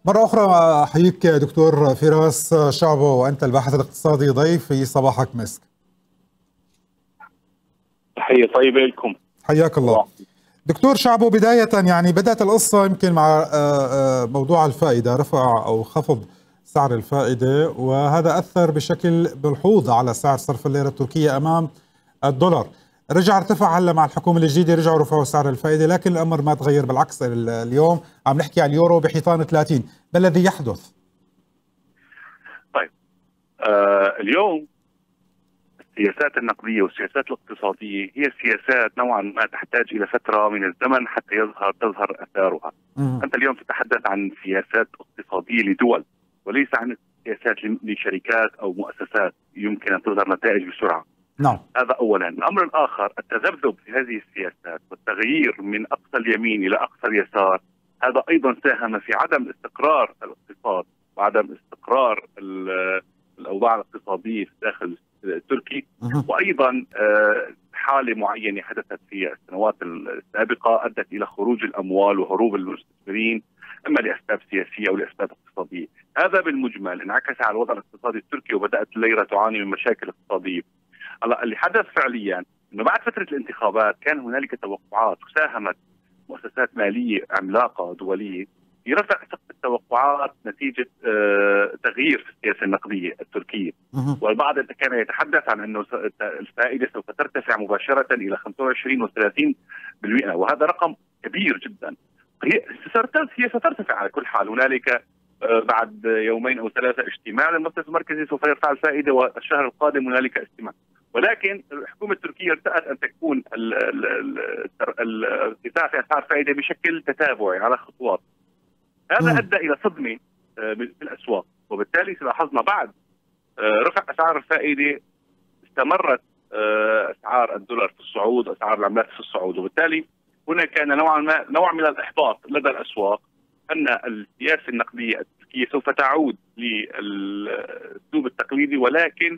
مرة أخرى أحييك دكتور فراس شعبو، وأنت الباحث الاقتصادي ضيف في صباحك مسك. تحية طيبة لكم. حياك الله دكتور شعبو. بداية يعني بدأت القصة يمكن مع موضوع الفائدة، رفع أو خفض سعر الفائدة، وهذا أثر بشكل ملحوظ على سعر صرف الليرة التركية أمام الدولار. رجع ارتفع هلا مع الحكومة الجديدة، رجعوا رفعوا سعر الفائدة، لكن الأمر ما تغير، بالعكس اليوم عم نحكي عن اليورو بحيطان 30. ما الذي يحدث؟ طيب اليوم السياسات النقدية والسياسات الاقتصادية هي سياسات نوعا ما تحتاج إلى فترة من الزمن حتى تظهر أثارها. أنت اليوم تتحدث عن سياسات اقتصادية لدول، وليس عن سياسات لشركات أو مؤسسات يمكن أن تظهر نتائج بسرعة. نعم. هذا أولا. الأمر الآخر، التذبذب في هذه السياسات والتغيير من أقصى اليمين إلى أقصى اليسار، هذا أيضا ساهم في عدم استقرار الاقتصاد وعدم استقرار الأوضاع الاقتصادية في الداخل التركي. وأيضا حالة معينة حدثت في السنوات السابقة أدت إلى خروج الأموال وهروب المستثمرين، إما لأسباب سياسية أو لأسباب اقتصادية. هذا بالمجمل انعكس على الوضع الاقتصادي التركي، وبدأت الليرة تعاني من مشاكل اقتصادية. اللي حدث فعليا انه بعد فتره الانتخابات كان هنالك توقعات، وساهمت مؤسسات ماليه عملاقه دوليه في رفع سقف التوقعات نتيجه تغيير في السياسه النقديه التركيه. والبعض كان يتحدث عن انه الفائده سوف ترتفع مباشره الى 25 و30%، وهذا رقم كبير جدا. هي سترتفع على كل حال. هنالك بعد يومين او ثلاثه اجتماع للمصرف المركزي سوف يرفع الفائده، والشهر القادم هنالك اجتماع. ولكن الحكومه التركيه ارتأت ان تكون ارتفاع في اسعار الفائده بشكل تتابعي على خطوات. هذا ادى الى صدمه في الاسواق، وبالتالي لاحظنا بعد رفع اسعار الفائده استمرت اسعار الدولار في الصعود، اسعار العملات في الصعود، وبالتالي هنا كان نوع من الاحباط لدى الاسواق ان السياسه النقديه التركيه سوف تعود للاسلوب التقليدي، ولكن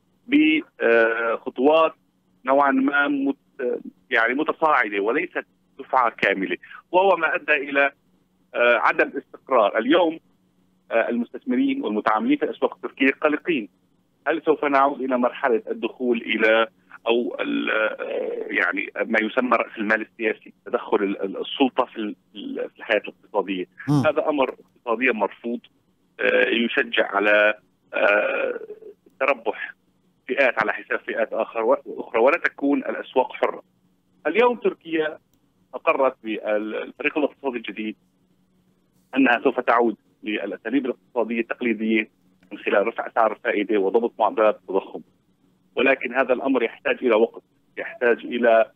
بخطوات نوعا ما يعني متصاعده وليست دفعه كامله، وهو ما ادى الى عدم استقرار. اليوم المستثمرين والمتعاملين في الاسواق التركيه قلقين. هل سوف نعود الى مرحله الدخول الى او يعني ما يسمى راس المال السياسي، تدخل السلطه في الحياه الاقتصاديه؟ هذا امر اقتصاديا مرفوض، يشجع على تربح فئات على حساب فئات اخرى، ولا تكون الاسواق حره. اليوم تركيا اقرت بالفريق الاقتصادي الجديد انها سوف تعود للاساليب الاقتصاديه التقليديه من خلال رفع اسعار الفائده وضبط معدلات التضخم، ولكن هذا الامر يحتاج الى وقت، يحتاج الى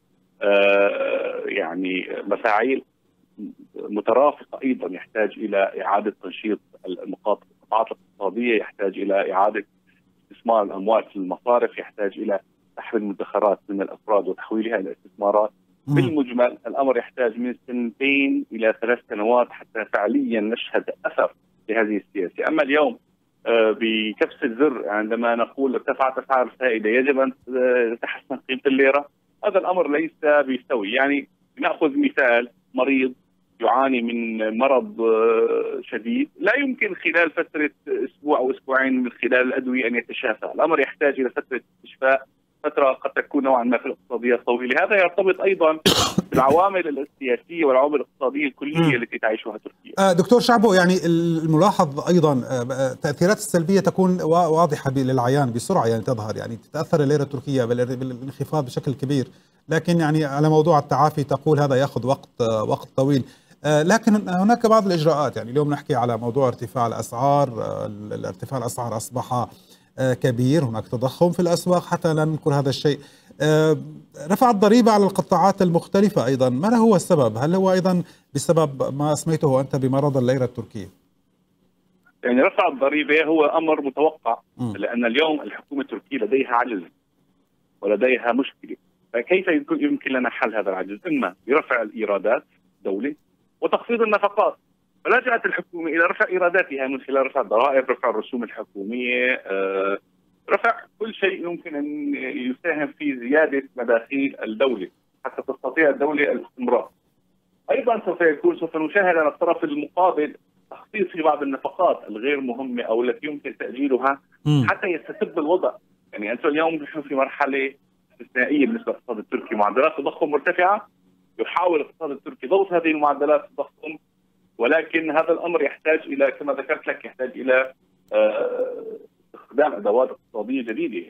يعني مفاعيل مترافقه، ايضا يحتاج الى اعاده تنشيط القطاعات الاقتصاديه، يحتاج الى اعاده استثمار الاموال في المصارف، يحتاج الى سحب المدخرات من الافراد وتحويلها الى استثمارات. بالمجمل الامر يحتاج من 2 إلى 3 سنوات حتى فعليا نشهد اثر لهذه السياسه. اما اليوم بكبسه زر عندما نقول ارتفعت اسعار الفائده يجب ان تتحسن قيمه الليره، هذا الامر ليس بيستوي. يعني ناخذ مثال، مريض يعاني من مرض شديد لا يمكن خلال فتره اسبوع او اسبوعين من خلال الادويه ان يتشافى، الامر يحتاج الى فتره استشفاء، فتره قد تكون نوعا ما في الاقتصاديه الطويله. هذا يرتبط ايضا بالعوامل السياسيه والعوامل الاقتصاديه الكليه التي تعيشها تركيا. دكتور شعبو، يعني الملاحظ ايضا التاثيرات السلبيه تكون واضحه للعيان بسرعه، يعني تظهر، يعني تتاثر الليره التركيه بالانخفاض بشكل كبير، لكن يعني على موضوع التعافي تقول هذا ياخذ وقت طويل. لكن هناك بعض الاجراءات، يعني اليوم نحكي على موضوع ارتفاع الاسعار. ارتفاع الاسعار اصبح كبير، هناك تضخم في الاسواق حتى لا ننكر هذا الشيء. رفع الضريبة على القطاعات المختلفة أيضا، ما هو السبب؟ هل هو أيضا بسبب ما أسميته أنت بمرض الليرة التركية؟ يعني رفع الضريبة هو أمر متوقع، لأن اليوم الحكومة التركية لديها عجز ولديها مشكلة، فكيف يمكن لنا حل هذا العجز؟ إما برفع الإيرادات الدولة وتخفيض النفقات. فلجأت الحكومة إلى رفع إيراداتها من خلال رفع الضرائب، رفع الرسوم الحكومية، رفع كل شيء يمكن أن يساهم في زيادة مداخيل الدولة حتى تستطيع الدولة الاستمرار. أيضا سوف نشاهد على الطرف المقابل تخصيص في بعض النفقات الغير مهمه او التي يمكن تاجيلها حتى يستتب الوضع. يعني انتم اليوم نحن في مرحله استثنائيه بالنسبه للاقتصاد التركي، معدلات التضخم مرتفعه، يحاول الاقتصاد التركي ضبط هذه المعدلات التضخم، ولكن هذا الامر يحتاج الى كما ذكرت لك يحتاج الى استخدام ادوات اقتصاديه جديده.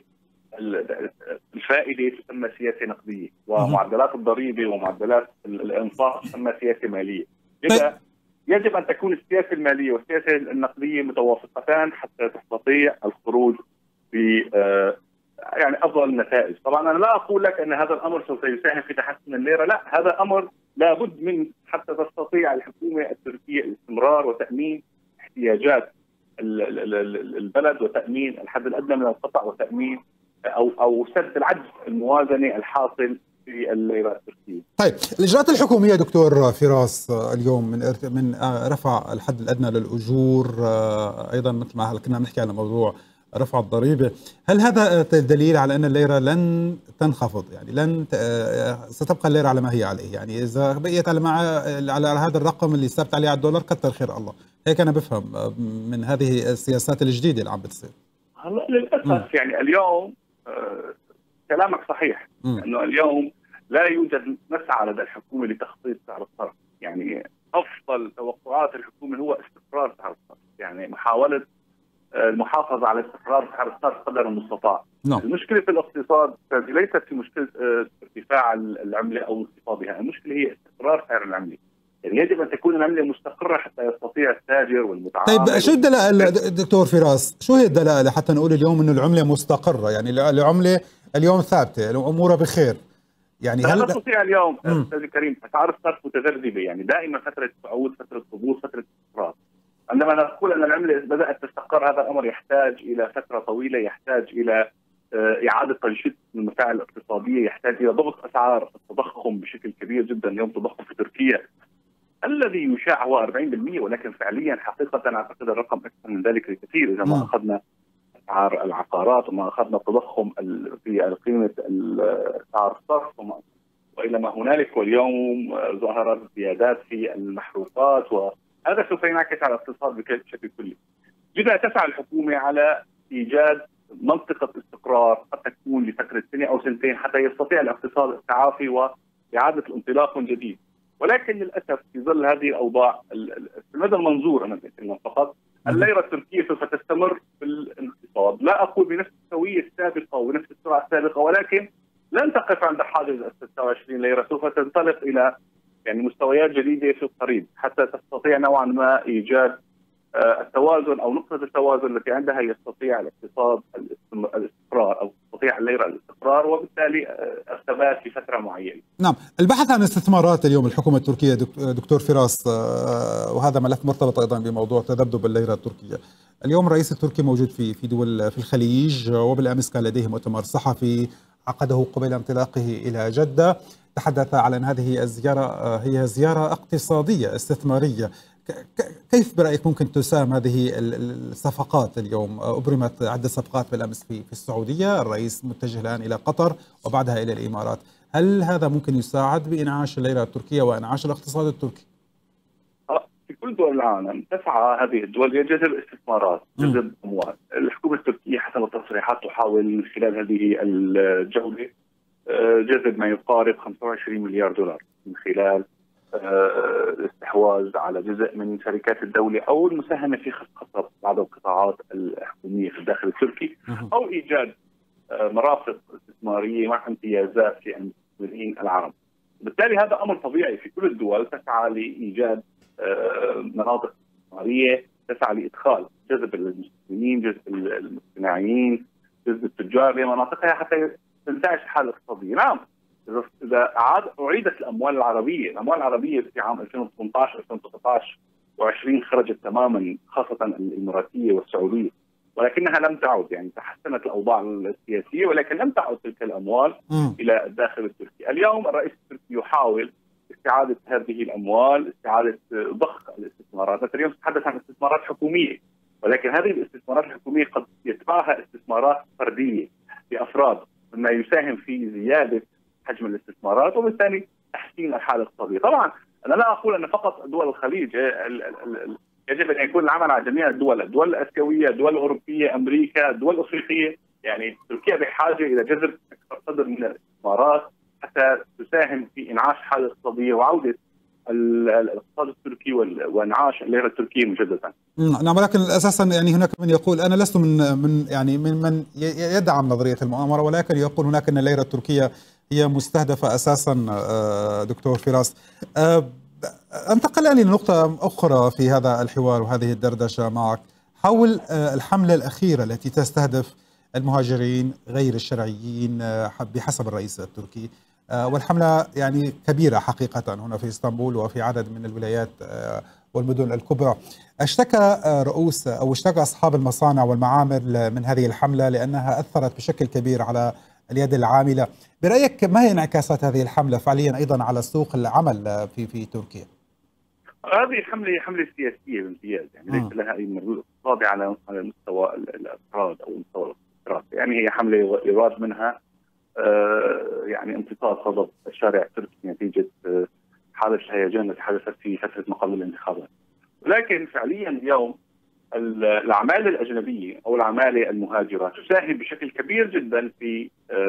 الفائده تسمى سياسه نقديه، ومعدلات الضريبه ومعدلات الانفاق تسمى سياسه ماليه. لذا يجب ان تكون السياسه الماليه والسياسه النقديه متوافقتان حتى تستطيع الخروج ب يعني افضل النتائج. طبعا انا لا اقول لك ان هذا الامر سوف يساهم في تحسن الليره، لا، هذا امر لابد من حتى تستطيع الحكومه التركيه الاستمرار وتامين احتياجات البلد وتامين الحد الادنى من القطع وتامين او سد العجز الموازني الحاصل في الليره التركيه. طيب الاجراءات الحكوميه دكتور فراس اليوم من رفع الحد الادنى للاجور، ايضا مثل ما كنا بنحكي على موضوع رفع الضريبه، هل هذا دليل على ان الليره لن تنخفض؟ يعني ستبقى الليره على ما هي عليه؟ يعني اذا بقيت على هذا الرقم اللي ثابت عليه على الدولار كتر خير الله، هيك انا بفهم من هذه السياسات الجديده اللي عم بتصير. هلا للاسف يعني اليوم كلامك صحيح، انه اليوم لا يوجد مسعى لدى الحكومه لتخفيض سعر الصرف. يعني افضل توقعات الحكومه هو استقرار سعر الصرف، يعني محاوله المحافظه على استقرار سعر الصرف قدر المستطاع. المشكله في الاقتصاد ليست في مشكله ارتفاع العمله او انخفاضها، المشكله هي استقرار سعر العمله. يعني يجب ان تكون العمله مستقره حتى يستطيع التاجر والمتعامل. طيب شو الدلائل دكتور فراس؟ شو هي الدلائل حتى نقول اليوم انه العمله مستقره؟ يعني العمله اليوم ثابته، امورها بخير. يعني لا تستطيع اليوم استاذ الكريم، اسعار الصرف متذبذبه، يعني دائما فتره صعود، فتره هبوط، فتره استقرار. عندما نقول ان العمله بدات تستقر هذا الامر يحتاج الى فتره طويله، يحتاج الى اعاده تنشيط المسائل الاقتصاديه، يحتاج الى ضبط اسعار التضخم بشكل كبير جدا. اليوم التضخم في تركيا الذي يشاع هو 40%، ولكن فعليا حقيقه اعتقد الرقم اكثر من ذلك بكثير اذا ما اخذنا اسعار العقارات وما اخذنا التضخم في قيمه اسعار الصرف والى ما هنالك. واليوم ظهرت زيادات في المحروقات، وهذا سوف ينعكس على الاقتصاد بشكل كلي. لذا تسعى الحكومه على ايجاد منطقه استقرار قد تكون لفتره سنه او سنتين حتى يستطيع الاقتصاد التعافي واعاده الانطلاق من جديد. ولكن للاسف في ظل هذه الاوضاع في المدى المنظور انا بتكلم فقط، الليره التركيه سوف تستمر في الانخفاض، لا اقول بنفس السويه السابقه وبنفس السرعه السابقه، ولكن لن تقف عند حاجز 26 ليره، سوف تنطلق الى يعني مستويات جديده في القريب حتى تستطيع نوعا ما ايجاد التوازن او نقطه التوازن التي عندها يستطيع الاقتصاد الاستقرار او تستطيع الليره الاستقرار وبالتالي الثبات لفتره معينه. نعم، البحث عن استثمارات اليوم الحكومه التركيه دكتور فراس، وهذا ملف مرتبط ايضا بموضوع تذبذب الليره التركيه. اليوم الرئيس التركي موجود في دول في الخليج، وبالامس كان لديه مؤتمر صحفي عقده قبيل انطلاقه الى جده، تحدث على ان هذه الزياره هي زياره اقتصاديه استثماريه. كيف برأيك ممكن تساهم هذه الصفقات اليوم؟ أبرمت عدة صفقات بالأمس في السعودية، الرئيس متجه الآن إلى قطر وبعدها إلى الإمارات. هل هذا ممكن يساعد بإنعاش الليرة التركية وإنعاش الاقتصاد التركي؟ في كل دول العالم تسعى هذه الدول لجذب استثمارات، جذب أموال. الحكومة التركية حسب التصريحات تحاول من خلال هذه الجولة جذب ما يقارب 25 مليار دولار من خلال الاستحواذ على جزء من شركات الدولة أو المساهمة في خصخصة بعض القطاعات الحكومية في الداخل التركي، أو إيجاد مرافق استثمارية مع امتيازات في المستثمرين العرب. بالتالي هذا أمر طبيعي في كل الدول تسعى لإيجاد مناطق استثمارية، تسعى لإدخال جذب المستثمرين، جذب المصنعين، جذب التجار لمناطقها حتى تنتعش الحالة الاقتصادية. نعم، إذا أعيدت الأموال العربية في عام 2018 2019 و20 خرجت تماما، خاصة الإماراتية والسعودية، ولكنها لم تعد. يعني تحسنت الأوضاع السياسية ولكن لم تعد تلك الأموال إلى الداخل التركي. اليوم الرئيس التركي يحاول استعادة هذه الأموال، استعادة ضخ الاستثمارات. اليوم نتحدث عن استثمارات حكومية، ولكن هذه الاستثمارات الحكومية قد يتبعها استثمارات فردية لأفراد، مما يساهم في زيادة حجم الاستثمارات وبالتالي تحسين الحالة الاقتصادية. طبعا أنا لا أقول أن فقط دول الخليج يجب ان يكون العمل على جميع الدول الاسيويه، الدول الاوروبيه، امريكا، الدول الافريقيه. يعني تركيا بحاجه الى جذب اكثر قدر من الاستثمارات حتى تساهم في انعاش الحاله الاقتصاديه وعوده الاقتصاد التركي وانعاش الليره التركيه مجددا. نعم، ولكن اساسا يعني هناك من يقول، انا لست من يدعم نظريه المؤامره، ولكن يقول هناك ان الليره التركيه هي مستهدفه اساسا. دكتور فراس، انتقل الى نقطه اخرى في هذا الحوار وهذه الدردشه معك حول الحمله الاخيره التي تستهدف المهاجرين غير الشرعيين بحسب الرئيس التركي. والحملة يعني كبيرة حقيقة هنا في اسطنبول وفي عدد من الولايات والمدن الكبرى. اشتكى أصحاب المصانع والمعامل من هذه الحملة لأنها أثرت بشكل كبير على اليد العاملة. برأيك ما هي انعكاسات هذه الحملة فعليا أيضا على سوق العمل في تركيا؟ هذه الحملة هي حملة سياسية بامتياز، يعني ليس لها أي مردود اقتصادي على مستوى الأفراد أو مستوى الاقتصاد. يعني هي حملة يراد منها يعني امتصاص غضب الشارع التركي نتيجة حالة الهيجان التي حدثت في فترة ما قبل الانتخابات. ولكن فعليا اليوم الأعمال الأجنبية أو العمالة المهاجرة تساهم بشكل كبير جدا في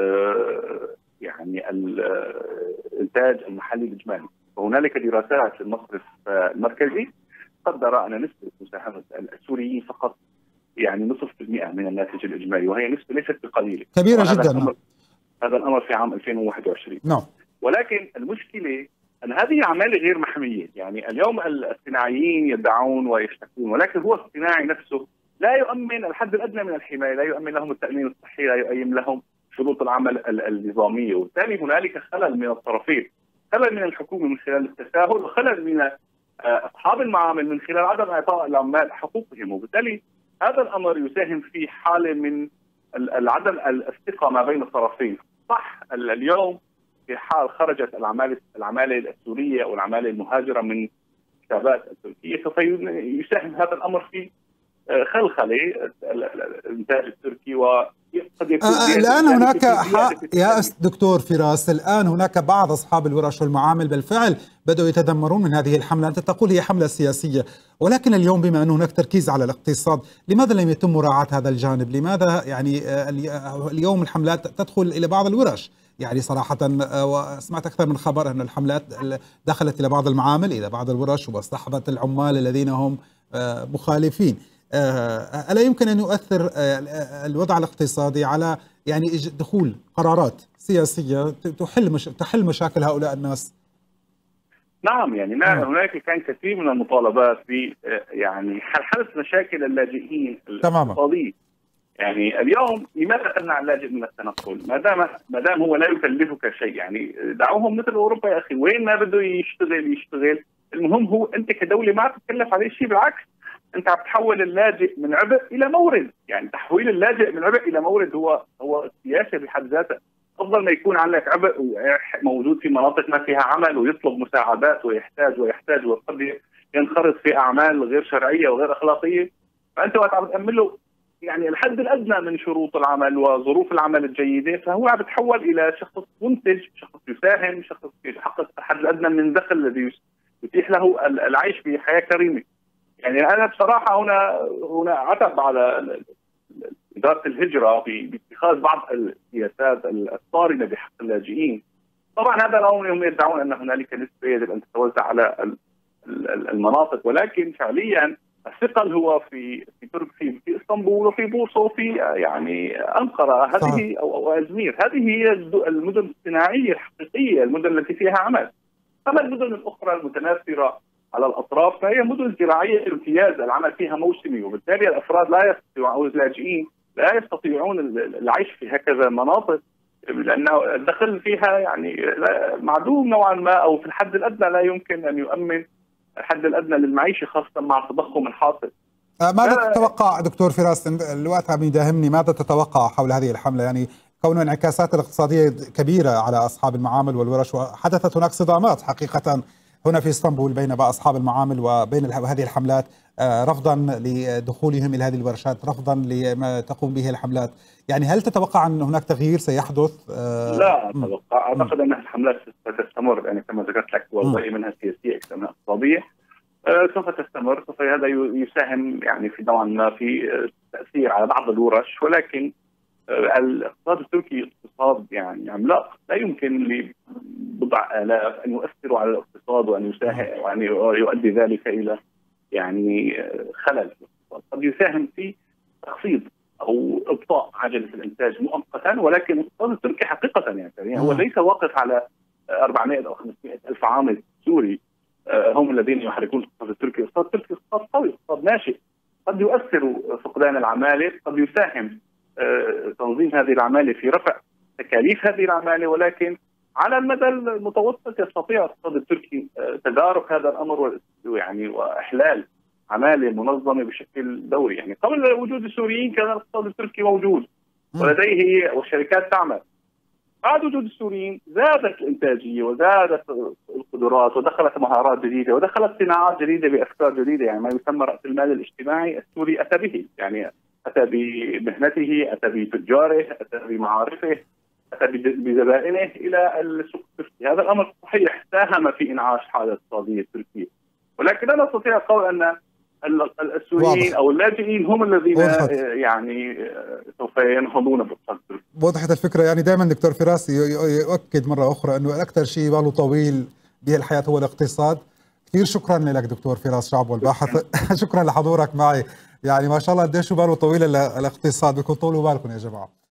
يعني الإنتاج المحلي الإجمالي. وهنالك دراسات للمصرف المركزي قدر أن نسبة مساهمة السوريين فقط يعني 0.5% من الناتج الإجمالي، وهي نسبة ليست بقليلة، كبيرة جدا. هذا الأمر في عام 2021. نعم. ولكن المشكلة أن هذه أعمال غير محمية. يعني اليوم الصناعيين يدعون ويشتكون، ولكن هو الصناعي نفسه لا يؤمن الحد الأدنى من الحماية، لا يؤمن لهم التأمين الصحي، لا يؤمن لهم شروط العمل النظامية. وبالتالي هنالك خلل من الطرفين، خلل من الحكومة من خلال التساهل، وخلل من أصحاب المعامل من خلال عدم إعطاء العمال حقوقهم. وبالتالي هذا الأمر يساهم في حالة من العدم الثقة ما بين الطرفين. صح، اليوم في حال خرجت العمالة السورية أو العمالة المهاجرة من الحسابات التركية سوف يساهم هذا الأمر في خلخلة الإنتاج التركي، وقد يكون الآن هناك يا دكتور فراس، الآن هناك بعض أصحاب الورش والمعامل بالفعل بدأوا يتذمرون من هذه الحملة. أنت تقول هي حملة سياسية، ولكن اليوم بما أن هناك تركيز على الاقتصاد، لماذا لم يتم مراعاة هذا الجانب؟ لماذا يعني اليوم الحملات تدخل إلى بعض الورش؟ يعني صراحة وسمعت أكثر من خبر أن الحملات دخلت إلى بعض المعامل، إلى بعض الورش، واصطحبت العمال الذين هم مخالفين. ألا يمكن أن يؤثر الوضع الاقتصادي على يعني دخول قرارات سياسية تحل مشاكل هؤلاء الناس؟ نعم، يعني هناك كان كثير من المطالبات في يعني حل مشاكل اللاجئين الاقتصادية. يعني اليوم لماذا تمنع اللاجئ من التنقل؟ ما دام هو لا يكلفك شيء، يعني دعوهم مثل اوروبا يا اخي، وين ما بده يشتغل. المهم هو انت كدوله ما تتكلف عليه شيء، بالعكس انت عم تحول اللاجئ من عبء الى مورد. يعني تحويل اللاجئ من عبء الى مورد هو سياسه بحد ذاتها. افضل ما يكون عندك عبء موجود في مناطق ما فيها عمل ويطلب مساعدات ويحتاج وقد ينخرط في اعمال غير شرعيه وغير اخلاقيه، فانت وقت عم تامن له يعني الحد الادنى من شروط العمل وظروف العمل الجيده، فهو عم يتحول الى شخص منتج، شخص يساهم، شخص يحقق الحد الادنى من الدخل الذي يتيح له العيش بحياه كريمه. يعني انا بصراحه هنا عتب على اداره الهجره باتخاذ بعض السياسات الصارمه بحق اللاجئين. طبعا هذا الامر هم يدعون ان هنالك نسبه يجب ان تتوزع على المناطق، ولكن فعليا الثقل هو في اسطنبول وفي بورصة وفي يعني أنقرة هذه أو أزمير. هذه هي المدن الصناعية الحقيقية، المدن التي فيها عمل. أما المدن الأخرى المتناثرة على الأطراف فهي مدن زراعية امتياز، العمل فيها موسمي، وبالتالي الأفراد لا يستطيعون أو اللاجئين لا يستطيعون العيش في هكذا مناطق، لأن الدخل فيها يعني معدوم نوعا ما، أو في الحد الأدنى لا يمكن أن يؤمن الحد الادنى للمعيشه، خاصه مع التضخم الحاصل. ماذا تتوقع دكتور فراس؟ الوقت عم يداهمني، ماذا تتوقع حول هذه الحمله؟ يعني كون انعكاسات الاقتصاديه كبيره على اصحاب المعامل والورش، وحدثت هناك صدامات حقيقه هنا في اسطنبول بين اصحاب المعامل وبين هذه الحملات، رفضا لدخولهم الى هذه الورشات، رفضا لما تقوم به الحملات. يعني هل تتوقع ان هناك تغيير سيحدث؟ لا اتوقع، اعتقد ان الحملات ستستمر، يعني كما ذكرت لك، وجزء منها سياسيه اكثر منها اقتصاديه. سوف تستمر، سوف هذا يساهم يعني في نوعا ما في التاثير على بعض الورش، ولكن الاقتصاد التركي اقتصاد يعني عملاق، لا يمكن لبضع آلاف ان يؤثروا على الاقتصاد وان يساهم وان يؤدي ذلك الى يعني خلل في الاقتصاد. قد يساهم في تخفيض او ابطاء عجله الانتاج مؤقتا، ولكن الاقتصاد التركي حقيقه يعني هو ليس واقف على 400 او 500 الف عامل سوري هم الذين يحركون الاقتصاد التركي. الاقتصاد التركي اقتصاد قوي، اقتصاد ناشئ. قد يؤثر فقدان العماله، قد يساهم تنظيم هذه العماله في رفع تكاليف هذه العماله، ولكن على المدى المتوسط يستطيع الاقتصاد التركي تدارك هذا الامر يعني واحلال عماله منظمه بشكل دوري. يعني قبل وجود السوريين كان الاقتصاد التركي موجود ولديه والشركات تعمل. بعد وجود السوريين زادت الانتاجيه وزادت القدرات ودخلت مهارات جديده ودخلت صناعات جديده بافكار جديده، يعني ما يسمى راس المال الاجتماعي السوري اتى به، يعني اتى بمهنته، اتى بتجاره، اتى بمعارفه، اتى بزبائنه الى السوق التركي. هذا الامر صحيح ساهم في انعاش حاله الاقتصاديه التركيه، ولكن لا نستطيع القول ان السوريين او اللاجئين هم الذين يعني سوف ينهضون بالاقتصاد التركي. وضحت الفكره. يعني دائما دكتور فراس يؤكد مره اخرى انه اكثر شيء باله طويل به الحياه هو الاقتصاد. كثير شكرا لك دكتور فراس شعب والباحث. شكرا لحضورك معي. يعني ما شاء الله قديش باله طويل الاقتصاد، بكون طولوا بالكم يا جماعه.